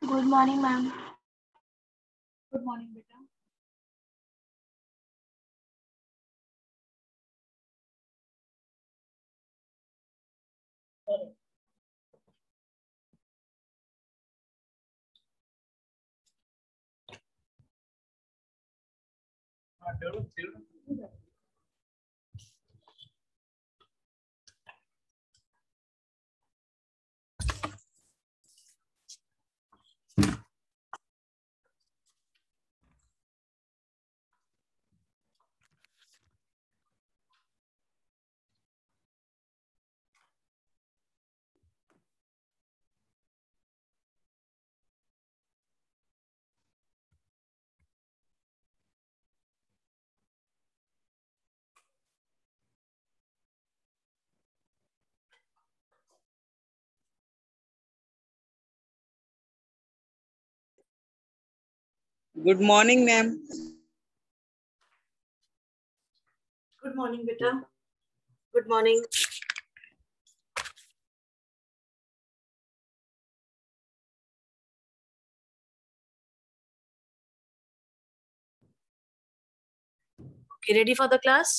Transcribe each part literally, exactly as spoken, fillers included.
Good morning ma'am. Good morning बेटा। Good morning ma'am. Good morning बेटा। Good morning. Okay, ready for the class?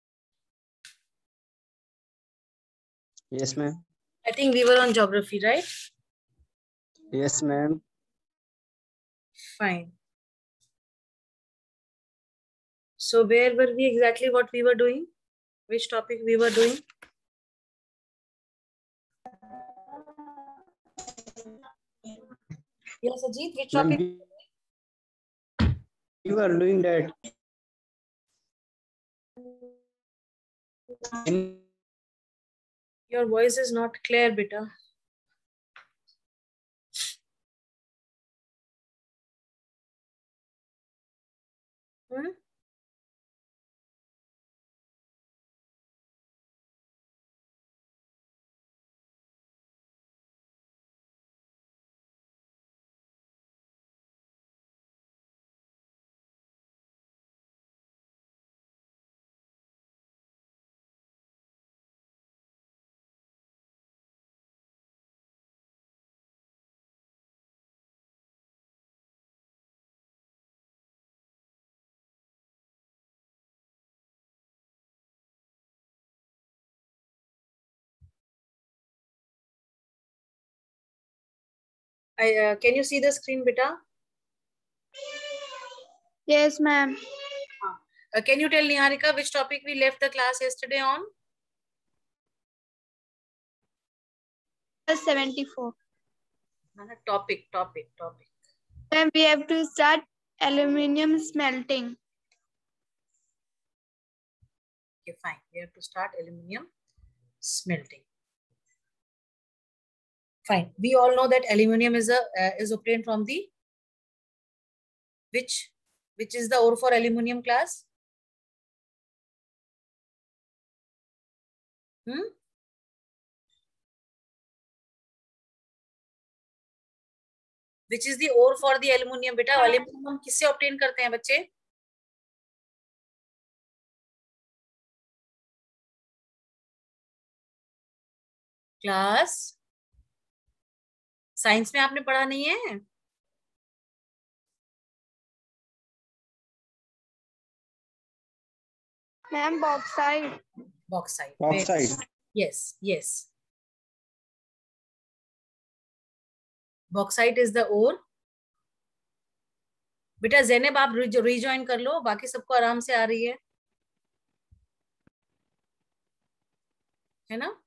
Yes, ma'am. I think we were on geography, right? Yes, ma'am. Fine. So where were we exactly? What we were doing? Which topic we were doing? Yes, Ajit, which topic? Ma'am, you are doing that. In Your voice is not clear, beta. Hmm? I, uh, can you see the screen, beta? Yes ma'am. Uh, can you tell Niharika which topic we left the class yesterday on? seventy-four. Uh, topic, topic, topic. Then we have to start aluminium smelting. Okay, fine. We have to start aluminium smelting. Fine. We all know that aluminium is a uh, is obtained from the which which is the ore for aluminium class? Hmm? Which is the ore for the aluminium? बेटा aluminium हम किससे obtain करते हैं बच्चे? Class science में आपने पढ़ा नहीं है? Ma'am bauxite. Bauxite. Bauxite. Yes, yes. Bauxite is the ore. बेटा ज़ैनब आप रिजॉइन कर लो, बाकी सबको आराम से आ रही है, है ना?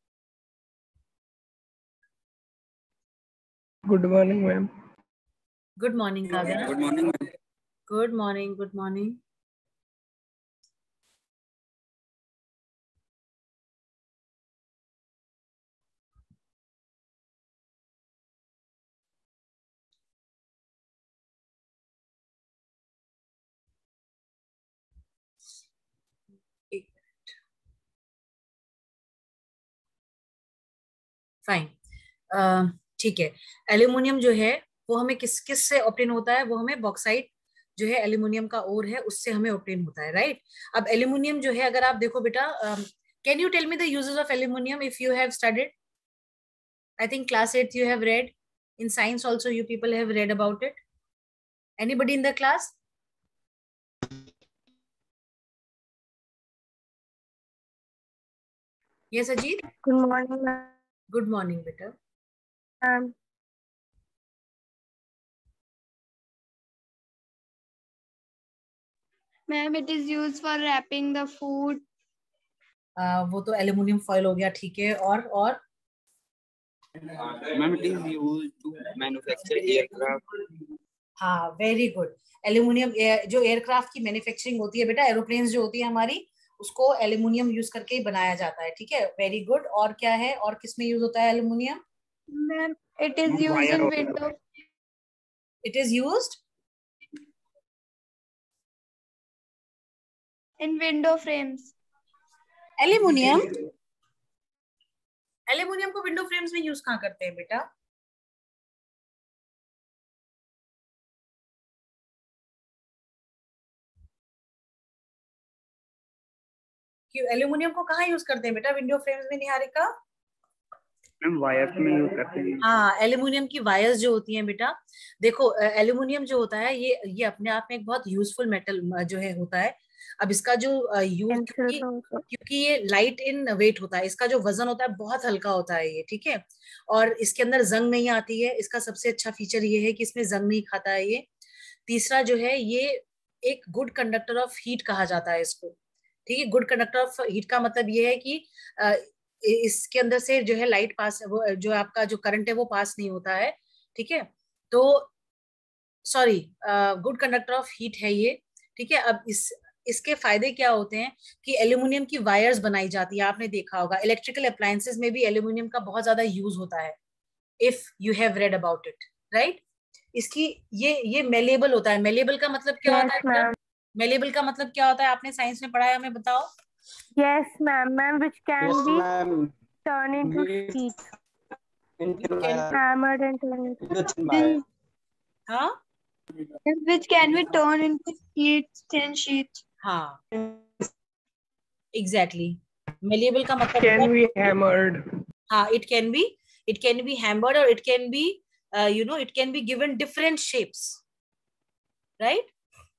Good morning ma'am. Good morning Kavya. good morning, ma'am. Good morning, good morning. Fine, ठीक है। एल्यूमिनियम जो है वो हमें किस किस से ऑब्टेन होता है? वो हमें बॉक्साइट जो है एल्यूमिनियम का ओर है उससे हमें ऑब्टेन होता है, राइट? अब एल्यूमिनियम जो है अगर आप देखो बेटा, can you tell me the uses of aluminium if you have studied? I think class eight you have read In science also you people have read about it. Anybody in the class? Yes, Ajit. Good morning, ma'am. Good morning, beta. Um, Ma'am, it is used for wrapping the food. Uh, वो तो aluminium foil हो गया, ठीक है. और और Ma'am, it is used to manufacture aircraft. हाँ, very good. Aluminium जो एयरक्राफ्ट की मैन्युफैक्चरिंग होती है बेटा, एरोप्लेन्स जो होती है हमारी, उसको एल्यूमिनियम यूज करके ही बनाया जाता है. ठीक है, वेरी गुड. और क्या है, और किसमें यूज होता है aluminium? Ma'am, it is used in window. It is used In window frames. Aluminium. Aluminium को विंडो फ्रेम्स में यूज कहाँ करते हैं बेटा? क्यों एल्यूमिनियम को कहाँ यूज करते हैं बेटा विंडो फ्रेम्स में, निहारिका? मैम वायर्स में यूज करते हैं. हाँ, एल्यूमिनियम की वायर्स जो होती हैं बेटा, देखो एल्यूमिनियम जो होता है ये ये अपने आप में एक बहुत यूजफुल मेटल जो है होता है. अब इसका जो यूज, क्योंकि क्योंकि ये लाइट इन वेट होता है, इसका जो वजन होता है बहुत हल्का होता है ये. ठीक है, और इसके अंदर जंग नहीं आती है. इसका सबसे अच्छा फीचर ये है कि इसमें जंग नहीं खाता है ये. तीसरा जो है, ये एक गुड कंडक्टर ऑफ हीट कहा जाता है इसको. ठीक है, गुड कंडक्टर ऑफ हीट का मतलब ये है कि uh, इसके अंदर से जो है लाइट पास, वो जो आपका जो करंट है वो पास नहीं होता है. ठीक है, तो sorry, good conductor of heat है ये. ठीक है, अब इस इसके फायदे क्या होते हैं कि एल्यूमिनियम की वायर्स बनाई जाती है. आपने देखा होगा इलेक्ट्रिकल अप्लायंसेस में भी एल्यूमिनियम का बहुत ज्यादा यूज होता है. If you have read about it, right. इसकी ये ये मेलेबल होता है. मेलेबल का मतलब क्या Yes, होता है? मेलेबल का मतलब क्या होता है, आपने साइंस में पढ़ा है, हमें बताओ. Yes, ma'am. Ma'am, which can Yes, be ma'am. turned into Yes. sheets. Into Can- wire. Hammered and turned into Into thin wire. हाँ which can be turned into sheets, thin sheets. हाँ, exactly. Malleable का मतलब Can be hammered. हाँ, it can be it can be hammered, और it can be you know it can be given different shapes, right.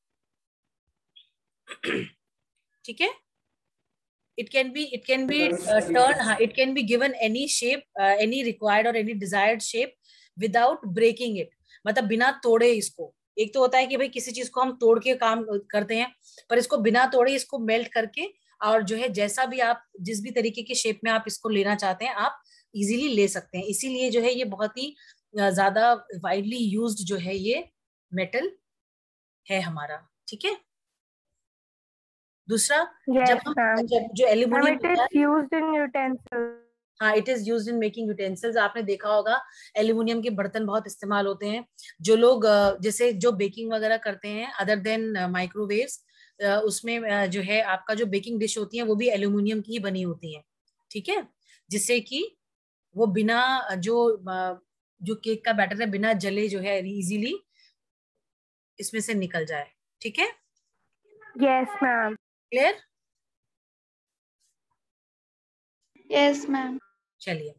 ठीक है, it can be it can be uh, turned, हाँ, it can be given any shape, uh, any required or any desired shape without breaking it. मतलब बिना तोड़े इसको. एक तो होता है कि भाई किसी चीज को हम तोड़ के काम करते हैं, पर इसको बिना तोड़े इसको मेल्ट करके, और जो है जैसा भी आप जिस भी तरीके के शेप में आप इसको लेना चाहते हैं आप इजीली ले सकते हैं. इसीलिए जो है ये बहुत ही ज्यादा वाइडली यूज्ड जो है ये मेटल है हमारा. ठीक है, दूसरा, Yes, जब हम ma'am. जब जो Ma'am, aluminium it is used in utensils. हाँ, it is used in making utensils. आपने देखा होगा एल्यूमिनियम के बर्तन बहुत इस्तेमाल होते हैं. जो लोग जैसे जो बेकिंग वगैरह करते हैं अदर देन माइक्रोवेव्स, उसमें जो है आपका जो बेकिंग डिश होती है वो भी एल्यूमिनियम की ही बनी होती है. ठीक है, जिससे कि वो बिना जो जो केक का बैटर है बिना जले जो है इजीली इसमें से निकल जाए. ठीक है, Yes, ma'am. Clear? Yes, ma'am. चलिए,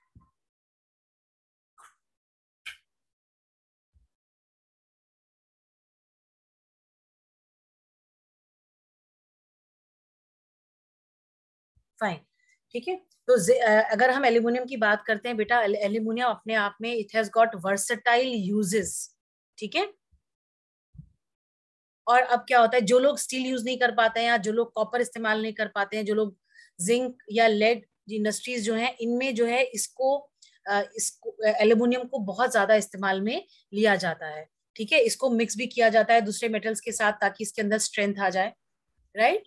फाइन. ठीक है, तो अगर हम एल्यूमिनियम की बात करते हैं बेटा, एल्यूमिनियम अपने आप में it has got versatile uses. ठीक है, और अब क्या होता है, जो लोग स्टील यूज नहीं कर पाते हैं या जो लोग कॉपर इस्तेमाल नहीं कर पाते हैं, जो लोग जिंक या लेड इंडस्ट्रीज जो हैं, इनमें जो है इसको इसको एल्यूमिनियम को बहुत ज्यादा इस्तेमाल में लिया जाता है. ठीक है, इसको मिक्स भी किया जाता है दूसरे मेटल्स के साथ ताकि इसके अंदर स्ट्रेंथ आ जाए. Right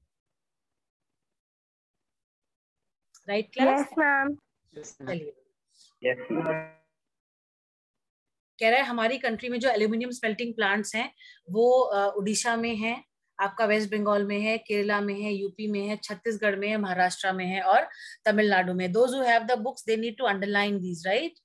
right class? Yes, ma'am. चलिए, Yes, ma'am. कह रहा है हमारी कंट्री में जो एल्यूमिनियम स्मेल्टिंग प्लांट्स हैं वो उड़ीसा में है, आपका वेस्ट बंगाल में है, केरला में है, यूपी में है, छत्तीसगढ़ में है, महाराष्ट्र में है और तमिलनाडु में. Those who have the books they need to underline these, right?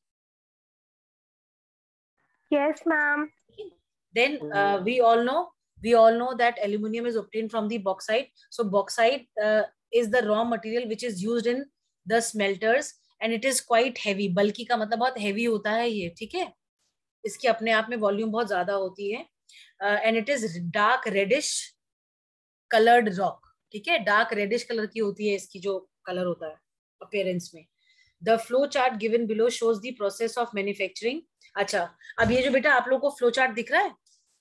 Yes, ma'am. Then uh, we all know we all know that aluminum is obtained from the bauxite. So bauxite uh, is the raw material which is used in the smelters, and it is quite heavy, बल्कि का मतलब बहुत heavy होता है ये, ठीक है, इसकी अपने आप में वॉल्यूम बहुत ज्यादा होती है, and it is dark reddish coloured rock, ठीक है, डार्क रेडिश कलर की होती है इसकी जो कलर होता है अपीयरेंस में। The flow chart given below shows the process of manufacturing. अच्छा, अब ये जो बेटा आप लोग को फ्लो चार्ट दिख रहा है,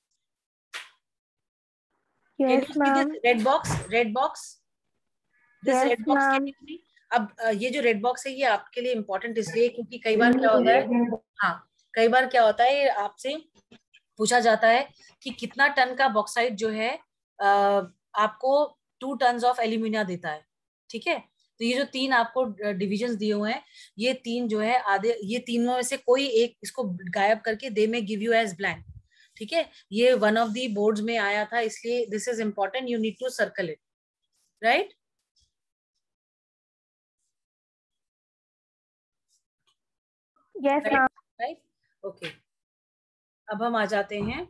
Yes, ma'am. Red box, red box, this Yes, red box ma'am. Can you see? अब uh, ये जो रेड बॉक्स है ये आपके लिए इंपॉर्टेंट इसलिए क्योंकि कई बार क्या होता है, हाँ कई बार क्या होता है आपसे पूछा जाता है कि कितना टन का बॉक्साइट जो है uh, आपको टू टन ऑफ एल्यूमिनिया देता है, ठीक है। तो ये जो तीन आपको डिविजन्स दिए हुए हैं, ये तीन जो है आधे, ये तीनों में से कोई एक इसको गायब करके दे में गिव यू एज ब्लैंक, ठीक है। ये वन ऑफ दी बोर्ड्स में आया था, इसलिए this is important, you need to circle it, right. Yes, ma'am. Right, okay. अब हम आ जाते हैं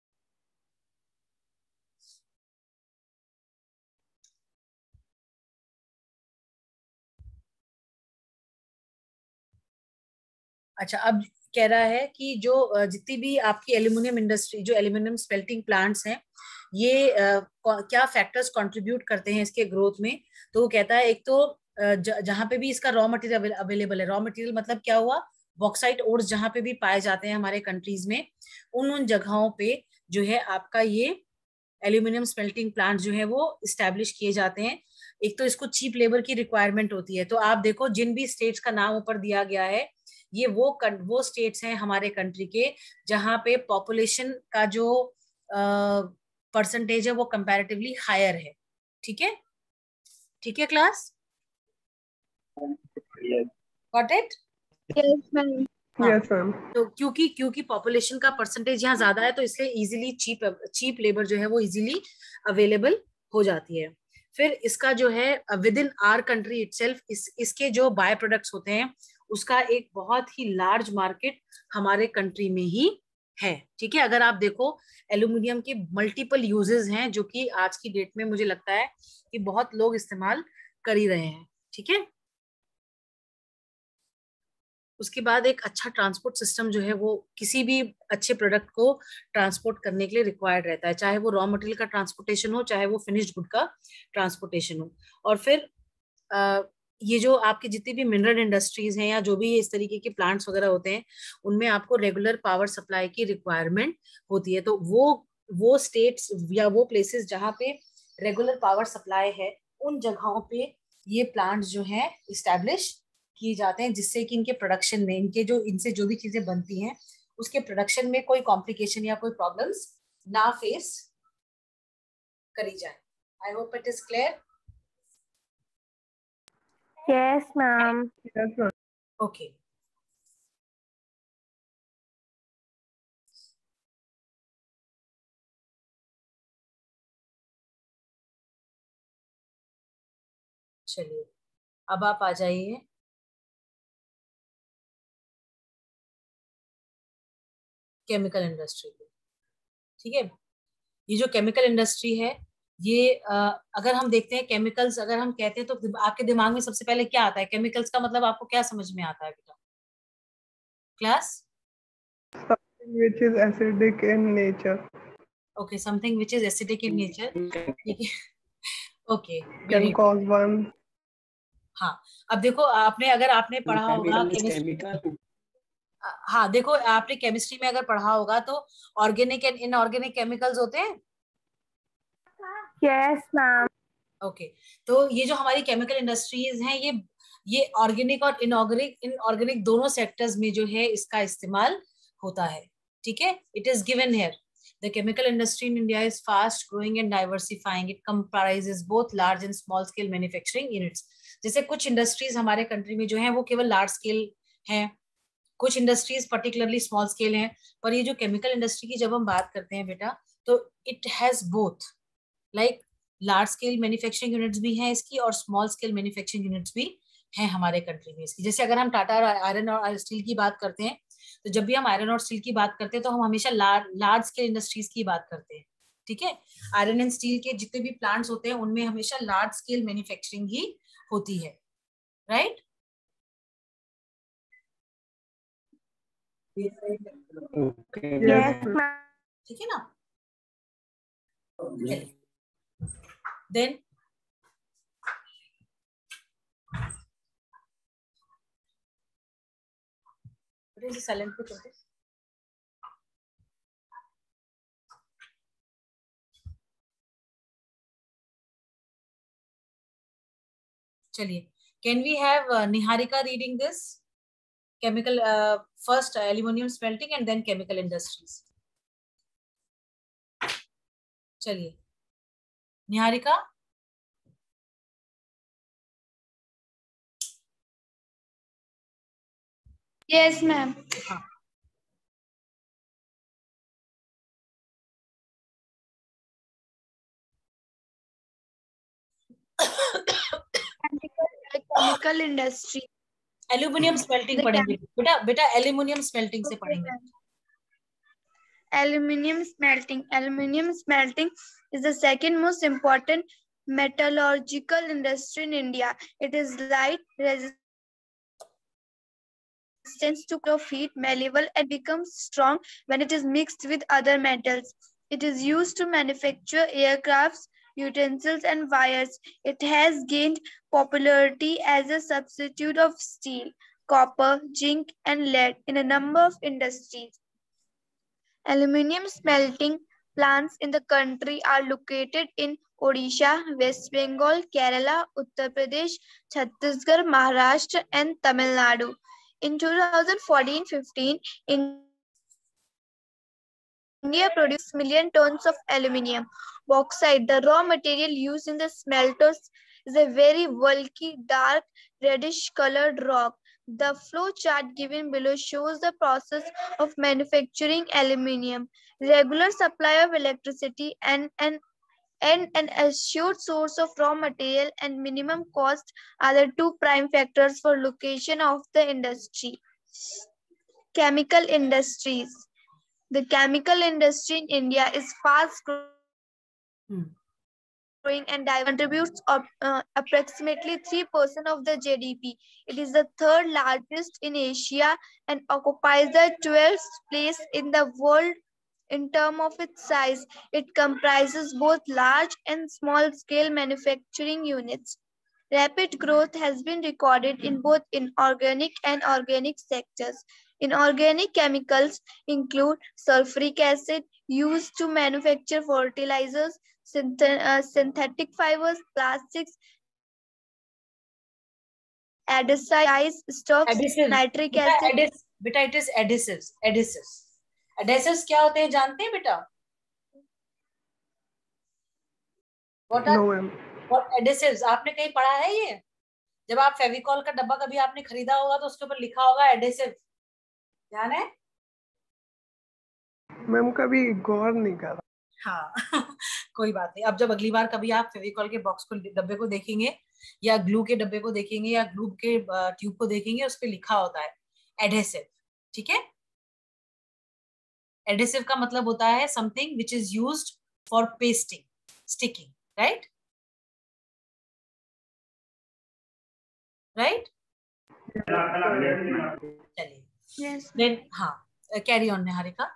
अच्छा, अब कह रहा है कि जो जितनी भी आपकी एल्यूमिनियम इंडस्ट्री, जो एल्यूमिनियम स्मेल्टिंग प्लांट्स हैं, ये uh, क्या फैक्टर्स कंट्रीब्यूट करते हैं इसके ग्रोथ में। तो वो कहता है एक तो uh, जहां पे भी इसका रॉ मटेरियल अवेलेबल है, रॉ मटेरियल मतलब क्या हुआ, बॉक्साइट ओर्स जहां पे भी पाए जाते हैं हमारे कंट्रीज में, उन उन जगहों पे जो है आपका ये एल्यूमिनियम स्मेल्टिंग प्लांट जो है वो इस्टेब्लिश किए जाते हैं। एक तो इसको चीप लेबर की रिक्वायरमेंट होती है, तो आप देखो जिन भी स्टेट्स का नाम ऊपर दिया गया है, ये वो वो स्टेट्स हैं हमारे कंट्री के जहां पे पॉपुलेशन का जो परसेंटेज है वो कंपैरेटिवली हायर है, ठीक है, ठीक है class, got it? Yes, ma'am. Yes, ma'am. तो क्योंकि क्योंकि पॉपुलेशन का परसेंटेज यहाँ ज्यादा है, तो इसलिए इजीली चीप चीप लेबर जो है वो इजीली अवेलेबल हो जाती है। फिर इसका जो है within our country itself, इस इसके जो बाय प्रोडक्ट्स होते हैं उसका एक बहुत ही लार्ज मार्केट हमारे कंट्री में ही है, ठीक है। अगर आप देखो एल्यूमिनियम के मल्टीपल यूजेस हैं जो कि आज की डेट में मुझे लगता है कि बहुत लोग इस्तेमाल कर ही रहे हैं, ठीक है। उसके बाद एक अच्छा ट्रांसपोर्ट सिस्टम जो है वो किसी भी अच्छे प्रोडक्ट को ट्रांसपोर्ट करने के लिए रिक्वायर्ड रहता है, चाहे वो रॉ मटेरियल का ट्रांसपोर्टेशन हो, चाहे वो फिनिश्ड गुड का ट्रांसपोर्टेशन हो। और फिर आ, ये जो आपकी जितनी भी मिनरल इंडस्ट्रीज हैं या जो भी इस तरीके के प्लांट्स वगैरह होते हैं, उनमें आपको रेगुलर पावर सप्लाई की रिक्वायरमेंट होती है। तो वो वो स्टेट्स या वो प्लेसेस जहाँ पे रेगुलर पावर सप्लाई है, उन जगहों पे ये प्लांट्स जो है इस्टेब्लिश किए जाते हैं, जिससे कि इनके प्रोडक्शन में, इनके जो इनसे जो भी चीजें बनती हैं उसके प्रोडक्शन में कोई कॉम्प्लिकेशन या कोई प्रॉब्लम्स ना फेस करी जाए। I hope it is clear. Yes, ma'am. Yes, ma'am. Okay, चलिए अब आप आ जाइए केमिकल इंडस्ट्री पे, ठीक है। ये जो केमिकल इंडस्ट्री है ये आ, अगर हम देखते हैं केमिकल्स, अगर हम कहते हैं तो दिम- आपके दिमाग में सबसे पहले क्या आता है, केमिकल्स का मतलब आपको क्या समझ में आता है बेटा class? Which is acidic in nature. Okay, something which is acidic in nature, ठीक है, okay Can very, cause one. हाँ। अब देखो आपने, अगर आपने पढ़ा होगा केमिस्ट्री, हाँ देखो आपने केमिस्ट्री में अगर पढ़ा होगा तो ऑर्गेनिक एंड इनऑर्गेनिक केमिकल्स होते हैं, Yes, ma'am. Okay okay. तो ये जो हमारी केमिकल इंडस्ट्रीज हैं ये ये ऑर्गेनिक और इनऑर्गेनिक इनऑर्गेनिक दोनों सेक्टर्स में जो है इसका इस्तेमाल होता है, ठीक है। It is given here the chemical industry in India is fast growing and diversifying, it comprises both large and small scale manufacturing units. जैसे कुछ इंडस्ट्रीज हमारे कंट्री में जो है वो केवल लार्ज स्केल हैं, कुछ इंडस्ट्रीज पर्टिकुलरली स्मॉल स्केल हैं, पर ये जो केमिकल इंडस्ट्री की जब हम बात करते हैं बेटा, तो it has both, like large scale manufacturing units भी हैं इसकी और स्मॉल स्केल मैन्युफैक्चरिंग यूनिट्स भी हैं हमारे कंट्री में इसकी। जैसे अगर हम टाटा आयरन और स्टील की बात करते हैं, तो जब भी हम आयरन और स्टील की बात करते हैं तो हम हमेशा लार्ज स्केल इंडस्ट्रीज की बात करते हैं, ठीक है। आयरन एंड स्टील के जितने भी प्लांट्स होते हैं उनमें हमेशा लार्ज स्केल मैन्युफैक्चरिंग ही होती है, राइट। Okay. Yes, ma'am. ठीक है ना? Then what is the silent पे करते? चलिए, can we have uh, Niharika reading this? Chemical, uh, first uh, aluminum smelting and then chemical industries. चलिए, निहारिका. Yes, ma'am. हाँ. Chemical, chemical industry. Aluminium smelting The पढ़ेंगे chem- बेटा. बेटा aluminium smelting से Okay, पढ़ेंगे. ma'am. Aluminium smelting. Aluminium smelting is the second most important metallurgical industry in India. It is light, resistant to of heat, malleable, and becomes strong when it is mixed with other metals. It is used to manufacture aircrafts, utensils, and wires. It has gained popularity as a substitute of steel, copper, zinc, and lead in a number of industries. Aluminium smelting plants in the country are located in Odisha, West Bengal, Kerala, Uttar Pradesh, Chhattisgarh, Maharashtra, and Tamil Nadu. In twenty fourteen fifteen, India produced million tons of aluminium. Bauxite, the raw material used in the smelters, is a very bulky, dark, reddish-colored rock. The flow chart given below shows the process of manufacturing aluminium. Regular supply of electricity and an and an assured source of raw material and minimum cost are the two prime factors for location of the industry. Chemical industries. The chemical industry in India is fast growing Hmm. and contributes uh, approximately three percent of the G D P. It is the third largest in Asia and occupies the twelfth place in the world in terms of its size. It comprises both large and small scale manufacturing units. Rapid growth has been recorded in both inorganic and organic sectors. Inorganic chemicals include sulfuric acid used to manufacture fertilizers, synth uh, synthetic fibers, plastics, adhesives, stuffs, Adhesives. nitric बेटा acid. adhes- बेटा it is adhesives. Adhesives. Adhesives क्या होते हैं जानते हैं बेटा? What are No, ma'am. what adhesives? आपने कहीं पढ़ा है ये? जब आप फेविकॉल का डब्बा कभी आपने खरीदा होगा तो उसके ऊपर लिखा होगा एडेसिव. ध्यान है? मैम कभी गौर नहीं करा. हाँ. कोई बात नहीं. अब जब अगली बार कभी आप फेविकॉल के बॉक्स को डब्बे को देखेंगे या ग्लू के डब्बे को देखेंगे या ग्लू के ट्यूब को देखेंगे उस पर लिखा होता है एडेसिव. ठीक है? एडेसिव का मतलब होता है something which is used for pasting, sticking. Right? Right? चलिए. Yes. देन हाँ, carry on Niharika.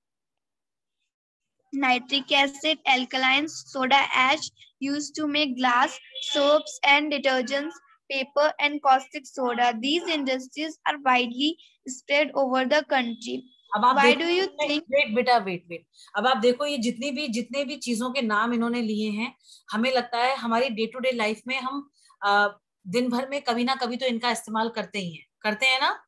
Nitric acid, alkaline soda ash used to make glass, soaps and detergents, paper and caustic soda. These industries are widely spread over the country. अब आप Why देखो, do you think? Wait बेटा wait wait अब आप देखो ये जितनी भी जितने भी चीजों के नाम इन्होंने लिए हैं, हमें लगता है हमारी डे टू डे लाइफ में हम आ, दिन भर में कभी ना कभी तो इनका इस्तेमाल करते ही हैं. करते हैं ना?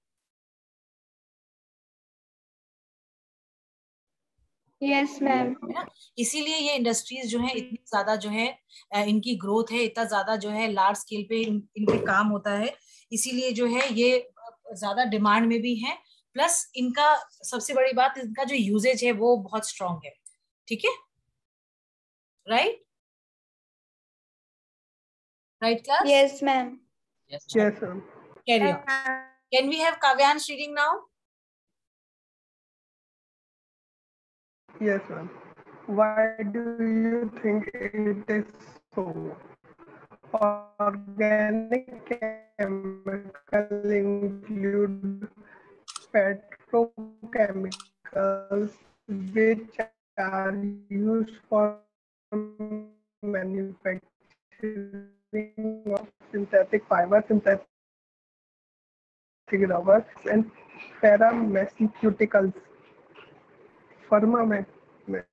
Yes, ma'am. है ना? इसीलिए ये इंडस्ट्रीज जो है इतनी ज्यादा जो है इनकी ग्रोथ है, इतना ज्यादा जो है लार्ज स्केल पे इन, इनके काम होता है. इसीलिए जो है ये ज्यादा डिमांड में भी है. प्लस इनका सबसे बड़ी बात, इनका जो यूजेज है वो बहुत स्ट्रॉन्ग है. ठीक है? Right? Right class? Yes, ma'am. Yes, Yes, ma'am. Carry on. Can we have Kavyansh reading now? Yes, ma'am. Why do you think it is so? Organic chemical include pet petrochemicals which are used for manufacturing of synthetic fiber, synthetic rubber, and pharmaceuticals. Pharma में में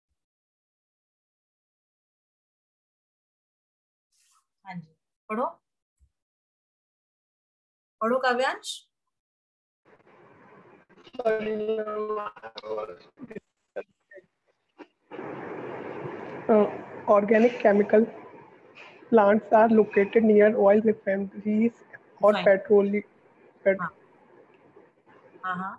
हाँ जी, पढ़ो पढ़ो काव्यांश। Uh, organic chemical plants are located near oil refineries or Fine. petrol pet, हाँ हाँ हाँ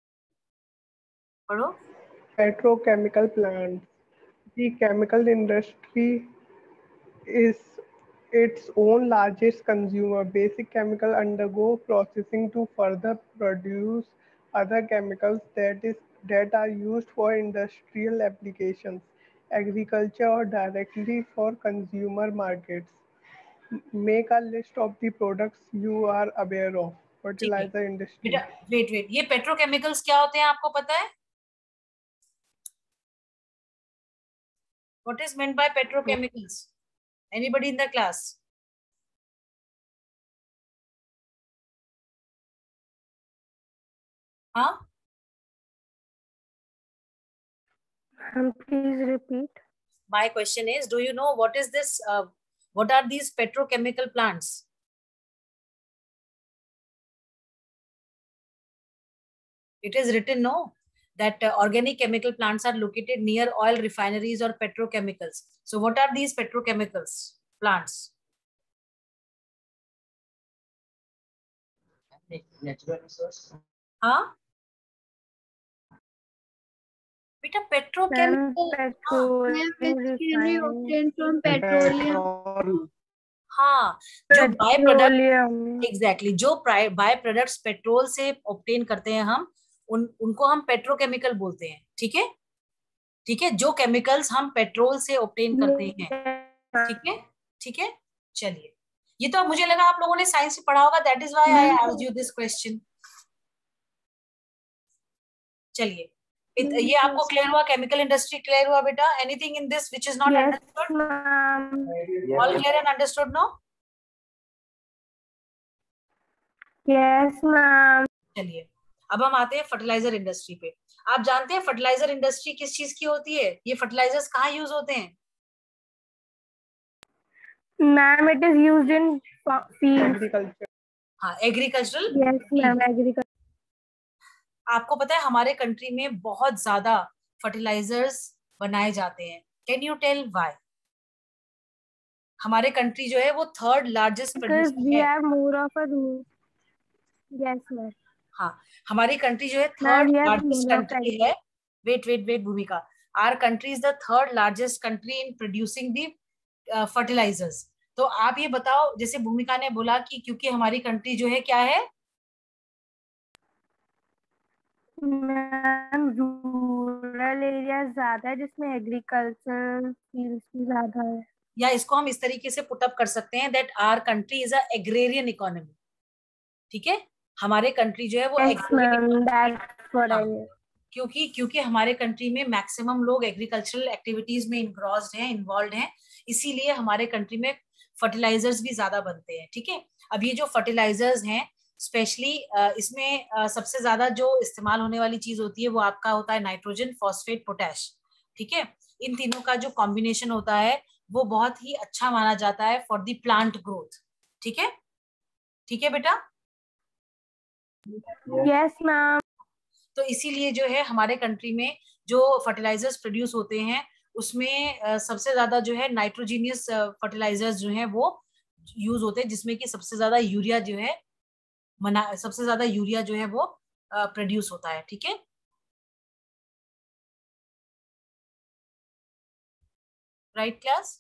पढ़ो। petrochemical plants. The chemical industry is its own largest consumer. Basic chemicals undergo processing to further produce other chemicals that is that are used for industrial applications, agriculture, or directly for consumer markets. Make a list of the products you are aware of. ठीक है Fertilizer industry. बेटा, wait wait, ये petrochemicals क्या होते हैं आपको पता है? What is meant by petrochemicals? Anybody in the class? हाँ, Um, please repeat. my question is, do you know what is this? Uh, what are these petrochemical plants? It is written, no, that uh, organic chemical plants are located near oil refineries or petrochemicals. So, what are these petrochemicals plants? Natural resource. हाँ बेटा, Ma'am, petrochemical. petrol Which can be refining, obtained from petroleum. Petrol. हाँ, जो by product, petroleum. Exactly, जो by products petrol से obtain करते हैं हम, उन उनको हम पेट्रोकेमिकल बोलते हैं। ठीक है, ठीक है, जो केमिकल्स हम पेट्रोल से ऑब्टेन करते हैं। ठीक है, ठीक है, चलिए, ये तो अब मुझे लगा आप लोगों ने साइंस में पढ़ा होगा, that is why I asked you this question. चलिए, इत- ये आपको क्लियर हुआ? केमिकल इंडस्ट्री क्लियर हुआ बेटा? Anything in this which is not Yes, understood? ma'am. All clear and understood no? Yes, ma'am. चलिए, अब हम आते हैं फर्टिलाइजर इंडस्ट्री पे। आप जानते हैं फर्टिलाइजर इंडस्ट्री किस चीज की होती है? ये फर्टिलाइजर्स कहाँ यूज होते हैं? Ma'am, it is used in fa- fields. Agriculture. हाँ, एग्रीकल्चरल। Yes, ma'am. Agriculture. आपको पता है हमारे कंट्री में बहुत ज्यादा फर्टिलाइजर्स बनाए जाते हैं। Can you tell why? हमारे कंट्री जो है वो third largest Because producer we है। have more of a room. Yes, ma'am. हाँ, हमारी कंट्री जो है Ma'am, third we have largest more of country है। Wait wait wait Bhumika, our country is the third largest country in producing the fertilizers. तो आप ये बताओ, जैसे भूमिका ने बोला कि क्योंकि हमारी कंट्री जो है क्या है? मैम, रूरल एरिया ज्यादा है जिसमें एग्रीकल्चर फील्ड्स भी ज्यादा है। या इसको हम इस तरीके से पुट अप कर सकते हैं that our country is a agrarian economy. ठीक है, हमारे कंट्री जो है वो Yes, agrarian ma'am. economy- That's what I हाँ, mean. क्योंकि क्योंकि हमारे कंट्री में मैक्सिमम लोग एग्रीकल्चरल एक्टिविटीज में इन्वॉल्व हैं इन्वॉल्व हैं इसीलिए हमारे कंट्री में फर्टिलाइजर्स भी ज्यादा बनते हैं। ठीक है, अब ये जो फर्टिलाइजर्स हैं स्पेशली इसमें अ, सबसे ज्यादा जो इस्तेमाल होने वाली चीज होती है वो आपका होता है नाइट्रोजन, फॉस्फेट, पोटैश। ठीक है, इन तीनों का जो कॉम्बिनेशन होता है वो बहुत ही अच्छा माना जाता है फॉर द प्लांट ग्रोथ। ठीक है, ठीक है बेटा? Yes, ma'am. तो इसीलिए जो है हमारे कंट्री में जो फर्टिलाइजर्स प्रोड्यूस होते हैं उसमें अ, सबसे ज्यादा जो है नाइट्रोजीनियस फर्टिलाइजर्स जो है वो यूज होते हैं, जिसमें कि सबसे ज्यादा यूरिया जो है मना सबसे ज्यादा यूरिया जो है वो प्रोड्यूस होता है। ठीक है, राइट क्लास?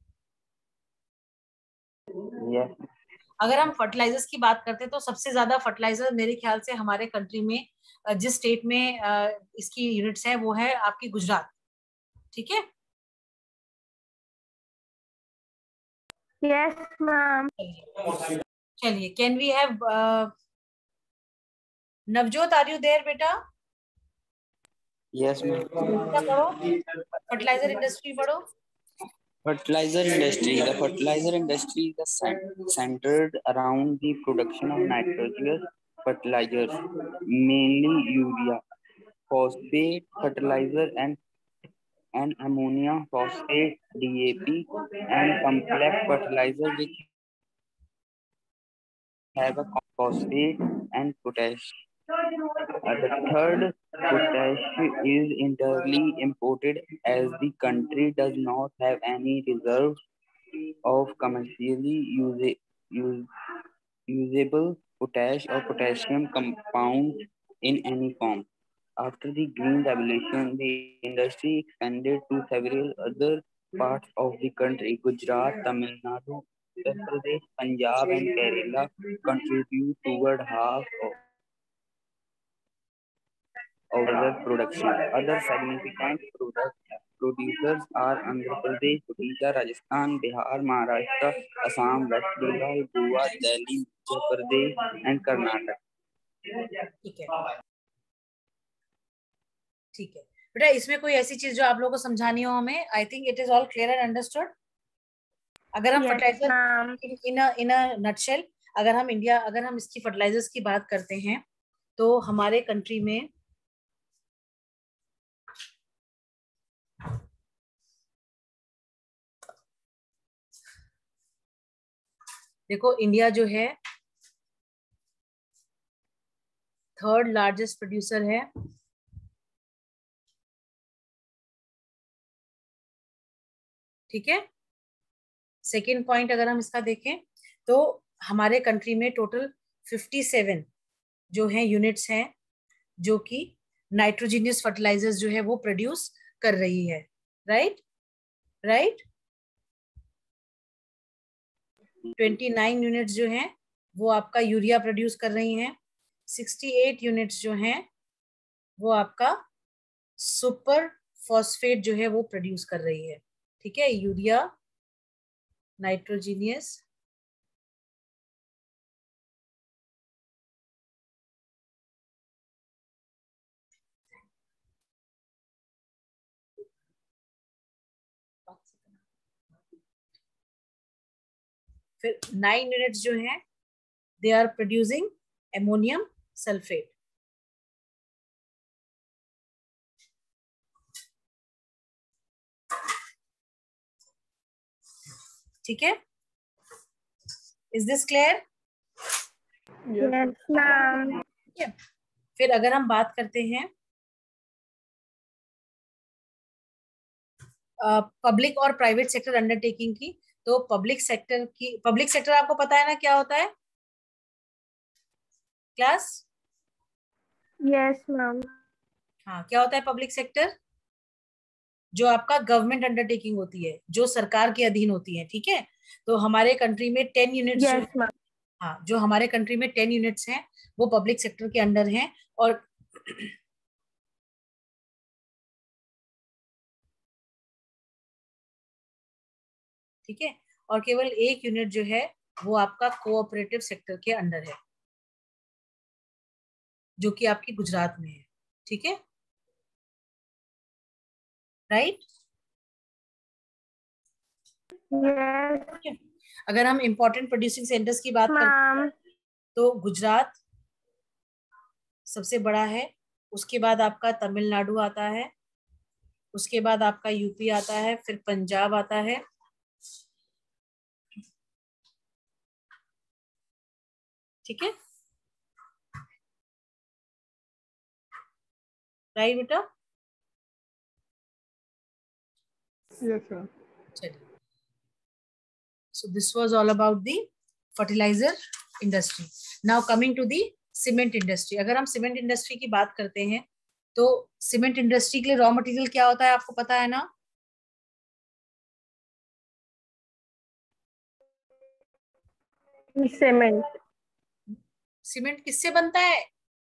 Yes. अगर हम फर्टिलाइजर्स की बात करते हैं तो सबसे ज्यादा फर्टिलाइजर मेरे ख्याल से हमारे कंट्री में अ, जिस स्टेट में अ, इसकी यूनिट्स है वो है आपकी गुजरात। ठीक है, Yes, ma'am. चलिए, can we have Navjot, are you there बेटा? Yes, ma'am. क्या पढ़ो, फर्टिलाइजर इंडस्ट्री पढ़ो. Fertilizer industry. The fertilizer industry is cent- centered around the production of nitrogenous fertilizers, mainly urea, phosphate fertilizer, and and ammonia, phosphate, D A P, and complex fertilizer which have a phosphate and potash. Uh, the third, potash is entirely imported as the country does not have any reserves of commercially use, use, usable potash or potassium compounds in any form. After the Green Revolution, the industry expanded to several other parts of the country. Gujarat, Tamil Nadu, Uttar Pradesh, Punjab, and Kerala contribute toward half of other production. Other significant product producers are Andhra Pradesh, Odisha, Rajasthan, Bihar, Maharashtra, Assam, West Bengal, Goa, Delhi, Madhya Pradesh, and Karnataka. ठीक है, ठीक है बेटा. इसमें कोई ऐसी चीज जो आप लोगों को समझानी हो हमें? I think it is all clear and understood. अगर हम Yes, fertilizer ma'am. In in a nutshell, अगर हम इंडिया, अगर हम इसकी फर्टिलाइजर्स की बात करते हैं तो हमारे कंट्री में देखो, इंडिया जो है थर्ड लार्जेस्ट प्रोड्यूसर है. ठीक है. सेकेंड पॉइंट अगर हम इसका देखें तो हमारे कंट्री में टोटल सत्तावन जो है यूनिट्स हैं जो कि नाइट्रोजिनियस फर्टिलाइजर्स जो है वो प्रोड्यूस कर रही है. Right, right. उनतीस यूनिट्स जो हैं वो आपका यूरिया प्रोड्यूस कर रही हैं. अड़सठ यूनिट्स जो हैं वो आपका सुपर फॉस्फेट जो है वो प्रोड्यूस कर रही है. ठीक है, यूरिया, नाइट्रोजिनियस फिर नाइन यूनिट्स जो हैं they are producing ammonium sulphate. ठीक है, is this clear? Yes, ma'am. ठीक है. फिर अगर हम बात करते हैं पब्लिक और प्राइवेट सेक्टर अंडरटेकिंग की, तो पब्लिक सेक्टर की, पब्लिक सेक्टर आपको पता है ना क्या होता है क्लास? Yes, ma'am. हाँ, क्या होता है पब्लिक सेक्टर? जो आपका गवर्नमेंट अंडरटेकिंग होती है, जो सरकार के अधीन होती है. ठीक है, तो हमारे कंट्री में टेन यूनिट्स Yes, जो, ma'am. हाँ, जो हमारे कंट्री में टेन यूनिट्स हैं वो पब्लिक सेक्टर के अंडर हैं. और ठीक है, और केवल एक यूनिट जो है वो आपका कोऑपरेटिव सेक्टर के अंडर है जो कि आपकी गुजरात में है. ठीक है, राइट. Yes, अगर हम इंपॉर्टेंट प्रोड्यूसिंग सेंटर्स की बात करते हैं ma'am. तो गुजरात सबसे बड़ा है. उसके बाद आपका तमिलनाडु आता है, उसके बाद आपका यूपी आता है, फिर पंजाब आता है. ठीक है, राइट बेटा? Yes, sir. चलिए, so this was all about the fertilizer industry. Now coming to the cement industry. अगर हम सीमेंट इंडस्ट्री की बात करते हैं तो सीमेंट इंडस्ट्री के लिए रॉ मटेरियल क्या होता है आपको पता है ना? Cement. सीमेंट किससे बनता है?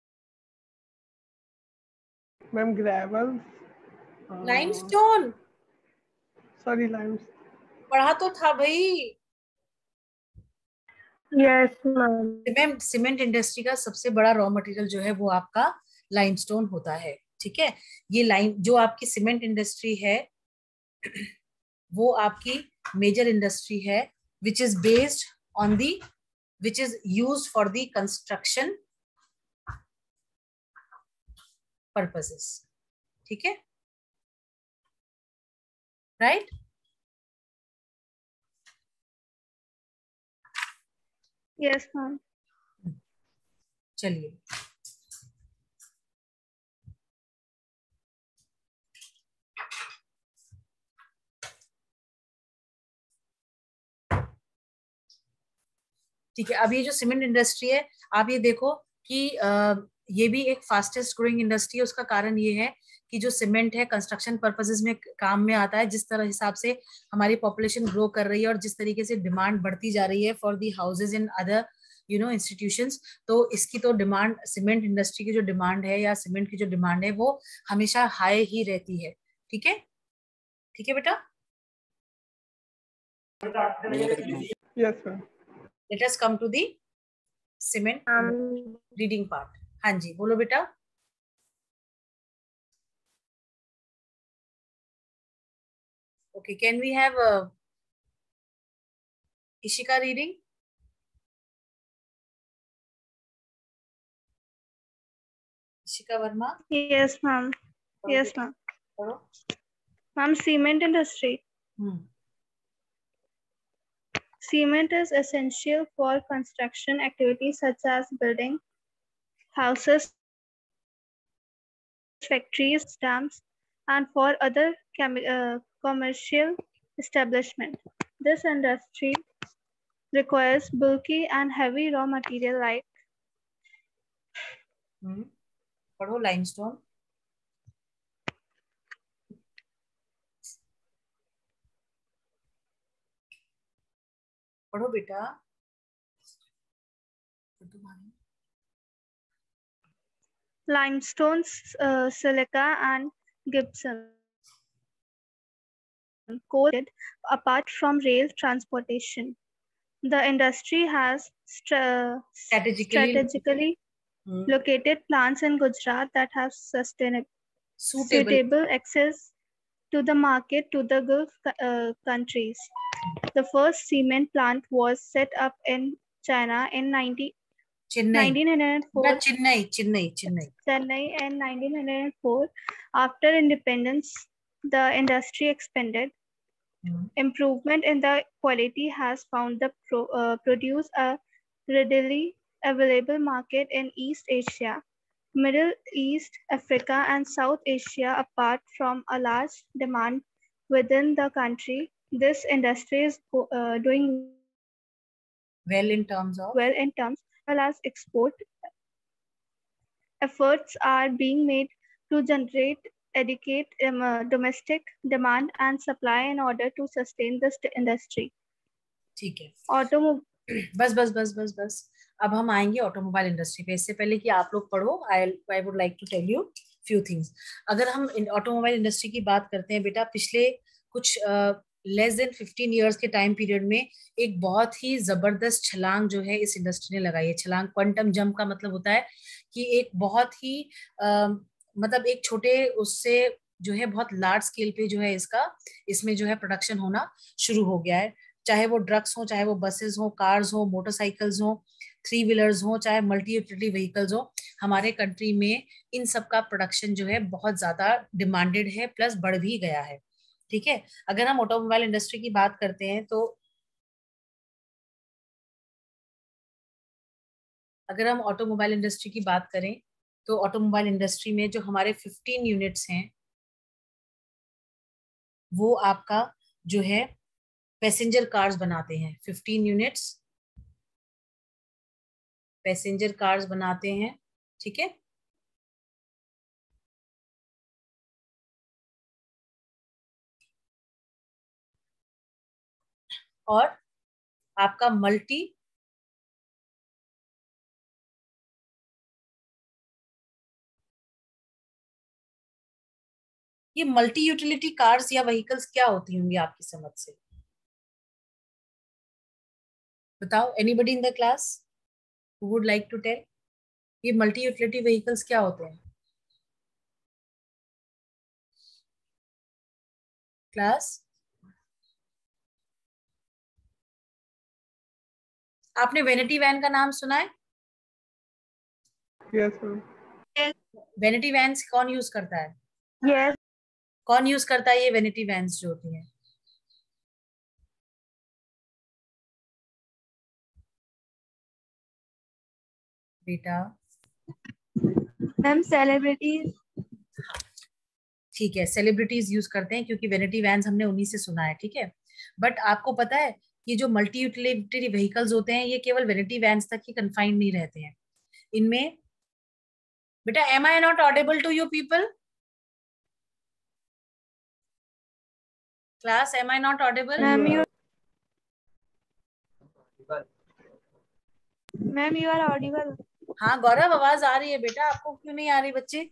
Ma'am, gravel. Limestone. Sorry, limes. पढ़ा तो था भाई. Yes ma'am. Cement cement industry का सबसे बड़ा रॉ मटेरियल जो है वो आपका लाइमस्टोन होता है, ठीक है। ये लाइम जो आपकी सीमेंट इंडस्ट्री है वो आपकी मेजर इंडस्ट्री है which is based on the which is used for the construction purposes, ठीक है, राइट। Yes ma'am. चलिए ठीक है, अब ये जो सीमेंट इंडस्ट्री है आप ये देखो कि आ, ये भी एक फास्टेस्ट ग्रोइंग इंडस्ट्री है। उसका कारण ये है कि जो सीमेंट है कंस्ट्रक्शन पर्पसेस में काम में आता है। जिस तरह हिसाब से हमारी पॉपुलेशन ग्रो कर रही है और जिस तरीके से डिमांड बढ़ती जा रही है for the houses in other you know institutions, तो इसकी तो डिमांड सीमेंट इंडस्ट्री की जो डिमांड है या सीमेंट की जो डिमांड है वो हमेशा हाई ही रहती है, ठीक है, ठीक है बेटा। Yes, sir. Let us come to the cement reading part. हाँ जी बोलो बेटा। Okay, can we have uh, Ishika reading? Ishika Verma? Yes ma'am. Yes ma'am. Hello? Ma'am, cement industry. Hmm. Cement is essential for construction activities such as building houses, factories, dams, and for other uh, commercial establishment. This industry requires bulky and heavy raw material like Hmm. पढ़ो limestone. पढ़ो बेटा. limestone, uh, silica, and gypsum. Coal apart from rail transportation. The industry has stra Strategically, strategically hmm. located plants in Gujarat that have sustainable suitable. suitable access to the market to the Gulf uh, countries. The first cement plant was set up in China in ninety, Chennai. nineteen oh four. Chennai, Chennai, Chennai. Chennai in nineteen oh four. After independence, the industry expanded. Hmm. Improvement in the quality has found the pro, uh, produce a readily available market in East Asia, Middle East, Africa, and South Asia. Apart from a large demand within the country, this industry is uh, doing well in terms of well in terms well as export. Efforts are being made to generate educate um, uh, domestic demand and supply in order to sustain this industry. ठीक है, automobile बस बस बस बस बस अब हम आएंगे ऑटोमोबाइल इंडस्ट्री पे। इससे पहले कि आप लोग पढ़ो, I I would like to tell you few things. अगर हम ऑटोमोबाइल इंडस्ट्री की बात करते हैं बेटा, पिछले कुछ लेस देन फिफ्टीन ईयर्स के टाइम पीरियड में एक बहुत ही जबरदस्त छलांग जो है इस इंडस्ट्री ने लगाई है। छलांग, क्वांटम जंप का मतलब होता है कि एक बहुत ही आ, मतलब एक छोटे उससे जो है बहुत लार्ज स्केल पे जो है इसका इसमें जो है प्रोडक्शन होना शुरू हो गया है। चाहे वो ड्रग्स हो, चाहे वो बसेस हो, कार्स हो, मोटरसाइकिल्स हो, थ्री व्हीलर्स हो, चाहे मल्टी यूटिलिटी व्हीकल्स हो, हमारे कंट्री में इन सब का प्रोडक्शन जो है बहुत ज्यादा डिमांडेड है, प्लस बढ़ भी गया है, ठीक है। अगर हम ऑटोमोबाइल इंडस्ट्री की बात करते हैं तो अगर हम ऑटोमोबाइल इंडस्ट्री की बात करें तो ऑटोमोबाइल इंडस्ट्री में जो हमारे फिफ्टीन यूनिट्स हैं वो आपका जो है पैसेंजर कार्स बनाते हैं। फिफ्टीन यूनिट्स पैसेंजर कार्स बनाते हैं, ठीक है। और आपका मल्टी ये मल्टी यूटिलिटी कार्स या व्हीकल्स क्या होती होंगी आपकी समझ से? बताओ, anybody in the class who would like to tell, ये मल्टी यूटिलिटी व्हीकल्स क्या होते हैं? क्लास, आपने वेनिटी वैन का नाम सुना है? Yes ma'am. वेनिटी वैन्स कौन यूज करता है? यस। कौन यूज करता है ये वेनिटी वैन्स जो होती हैं? बेटा मैम सेलिब्रिटीज। ठीक है, सेलिब्रिटीज यूज करते हैं क्योंकि वेनिटी वैन्स हमने उन्हीं से सुना है, ठीक है। बट आपको पता है ये जो मल्टी यूटिलिटी व्हीकल्स होते हैं ये केवल वेनिटी वैन्स तक ही कन्फाइंड नहीं रहते हैं। इनमें बेटा, am I not audible to you people? Class, am I not audible? Ma'am you ma'am you are audible. हाँ गौरव, आवाज आ रही है बेटा, आपको क्यों नहीं आ रही बच्चे?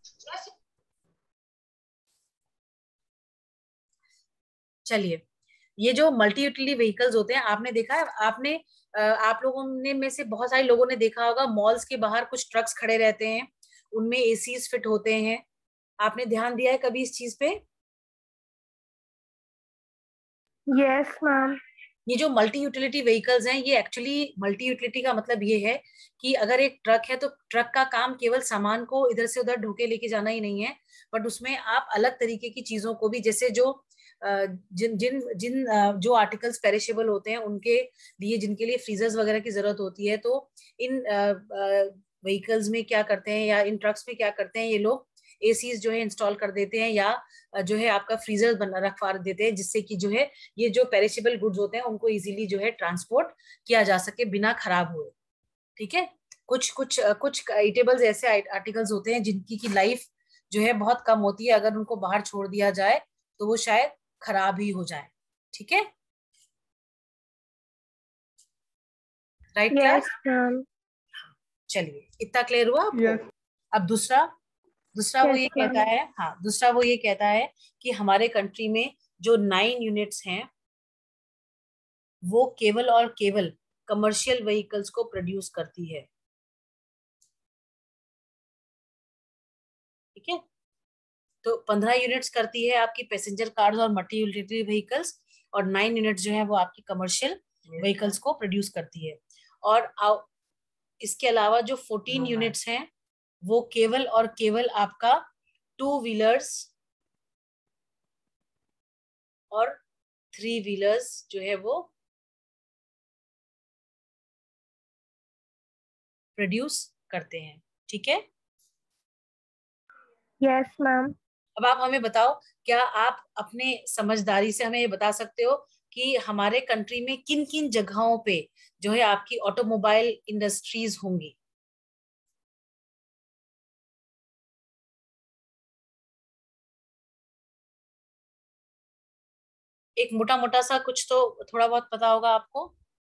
चलिए, ये जो मल्टी यूटिलिटी व्हीकल्स होते हैं, आपने देखा है, आपने आप लोगों ने में से बहुत सारे लोगों ने देखा होगा मॉल्स के बाहर कुछ ट्रक्स खड़े रहते हैं, उनमें एसीज फिट होते हैं। आपने ध्यान दिया है कभी इस चीज पे? Yes ma'am. ये जो मल्टी यूटिलिटी व्हीकल्स हैं, ये एक्चुअली मल्टी यूटिलिटी का मतलब ये है कि अगर एक ट्रक है तो ट्रक का काम केवल सामान को इधर से उधर ढोके लेके जाना ही नहीं है, बट उसमें आप अलग तरीके की चीजों को भी, जैसे जो जिन जिन जिन जो आर्टिकल्स पेरिशेबल होते हैं उनके लिए, जिनके लिए फ्रीजर्स वगैरह की जरूरत होती है, तो इन व्हीकल्स में क्या करते हैं या इन ट्रक्स में क्या करते हैं, ये लोग एसीज जो है इंस्टॉल कर देते हैं या जो है आपका फ्रीजर बना रखवा देते हैं, जिससे कि जो है ये जो पेरिशेबल गुड्स होते हैं उनको इजीली जो है ट्रांसपोर्ट किया जा सके बिना खराब हुए, ठीक है। कुछ कुछ कुछ ईटेबल्स ऐसे आर्टिकल्स होते हैं जिनकी की लाइफ जो है बहुत कम होती है, अगर उनको बाहर छोड़ दिया जाए तो वो शायद खराब ही हो जाए, ठीक है। Right class? Yes ma'am. चलिए, इतना क्लियर हुआ आपको? यस अब दूसरा दूसरा वो Yes, ये ma'am. कहता है, हाँ दूसरा वो ये कहता है कि हमारे कंट्री में जो नाइन यूनिट्स हैं वो केवल और केवल कमर्शियल व्हीकल्स को प्रोड्यूस करती है, ठीक है। तो पंद्रह यूनिट्स करती है आपकी पैसेंजर कार्स और मल्टी यूटिलिटी व्हीकल्स, और नाइन यूनिट्स जो है वो आपकी कमर्शियल व्हीकल्स को प्रोड्यूस करती है। और इसके अलावा जो फोर्टीन यूनिट्स हैं वो केवल और केवल आपका टू व्हीलर्स और थ्री व्हीलर्स जो है वो प्रोड्यूस करते हैं, ठीक है। Yes ma'am. अब आप हमें बताओ, क्या आप अपने समझदारी से हमें ये बता सकते हो कि हमारे कंट्री में किन किन जगहों पे जो है आपकी ऑटोमोबाइल इंडस्ट्रीज होंगी? एक मोटा मोटा सा कुछ तो थोड़ा बहुत पता होगा आपको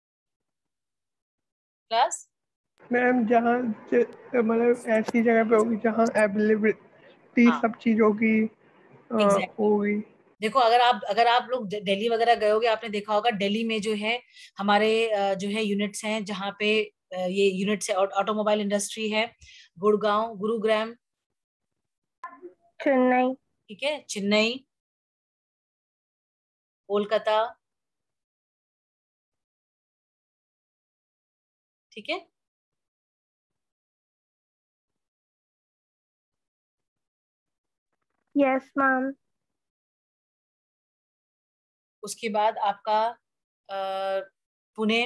क्लास? मैम, जहाँ ज- मतलब ऐसी जगह पे होगी जहाँ अवेलेबिलिटी हाँ सब चीज़ों की अ, एग्जैक्टली। होगी। देखो, अगर आप अगर आप लोग दिल्ली वगैरह गए होगे, आपने देखा होगा दिल्ली में जो है हमारे अ, जो है यूनिट्स हैं, जहाँ पे अ, ये यूनिट्स है, ऑटोमोबाइल इंडस्ट्री है, गुड़गांव, गुरुग्राम, चेन्नई। ठीक है, चेन्नई, कोलकाता, ठीक है। Yes ma'am. उसके बाद आपका अ, पुणे,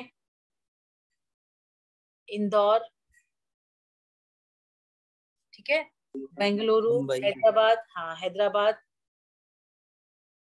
इंदौर, ठीक है, बेंगलुरु, मुंबई। हैदराबाद, हाँ हैदराबाद,